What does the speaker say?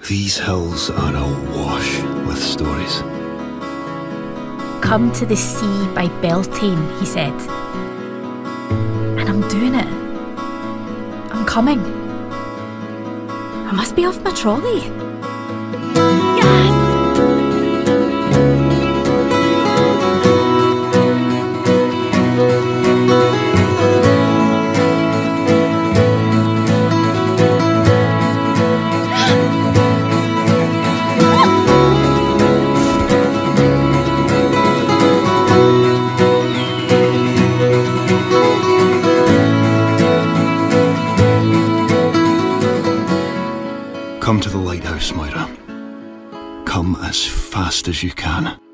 These hills are awash with stories. Come to the sea by Beltane, he said. And I'm doing it. I'm coming. I must be off my trolley. Yes! Come to the lighthouse, Moira. Come as fast as you can.